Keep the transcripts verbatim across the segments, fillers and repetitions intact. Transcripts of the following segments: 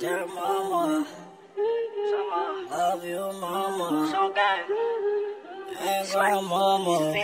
Dear mama, love you, mama. So gang. And grandmama.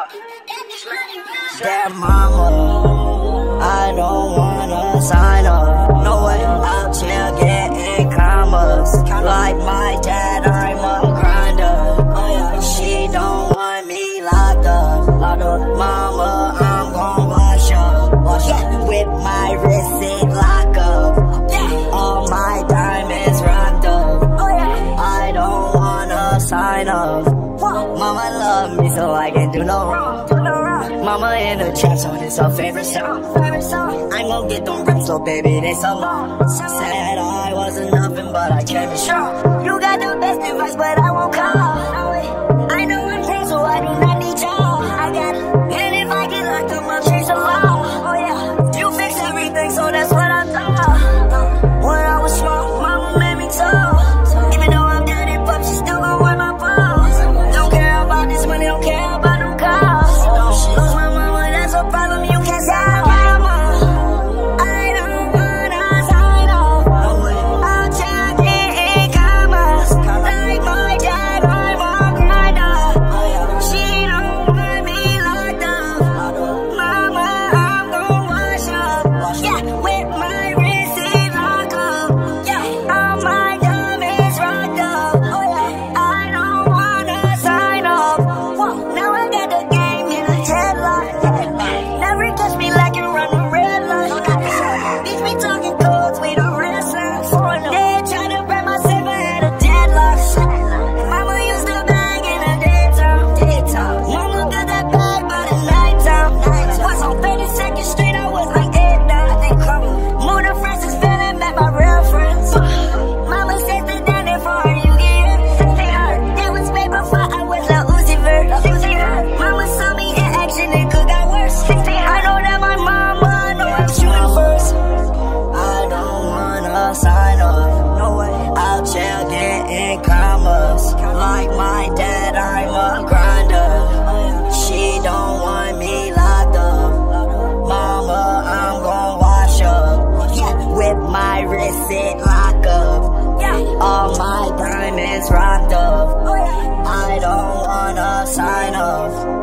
Dear mama, I don't wanna sign up. No way, out here getting commas. Like my dad, I'm a grinder. Oh yeah, she don't want me locked up. Locked up, mama, I'm gon' wash up. Wash up with my wrist it lock up. All my diamonds rocked up. Oh yeah, I don't wanna sign up. Mama love me so I can do no wrong. Mama in the trap, so this her favorite song. I'm gon' get them rims, so baby, they so long. Said I wasn't nothing, but I can't be strong. You got the best advice, but I won't call. I know I'm grown, so I do not need y'all. I got it, and if I get locked up, I'll change the law. Oh yeah, you fix everything, so that's what I thought. When I was small, mama made me tall. Even though I'm dead and pop, she still gon' wear my balls. Don't care about this money, don't care about them cars. Lose my mama, that's a problem you can't solve. I don't wanna sign off. I'll check in commas. Like my dad, I'm a grinder. She don't want me locked up. Mama, I'm gon' wash up. Yeah, with my wrist in lock up. Yeah, all my diamonds rocked up. Oh yeah, I don't wanna sign off. Now I got the game in a headlock. Never catch me like you run the red light. Bitch be talking codes, we the red signs. They try to break my safe, I had a deadlock. Mama used to bag in the daytime. Mama got that bag by the nighttime. Was on thirty-second Street, I was like eight down. More than friends is feeling, met my real friends. Mama said to down there for her, you get hurt. That was way before I was Lil Uzi Vert. Mama saw me in action, it could got worse. I know that my mama know I'm shooting first. I don't wanna sign up. No way, I'll chill getting commas. Like my dad, I'm a grinder. She don't want me locked up. Mama, I'm gon' wash up. Yeah, with my wrist it lock up. All my diamonds rocked up. I don't wanna sign up.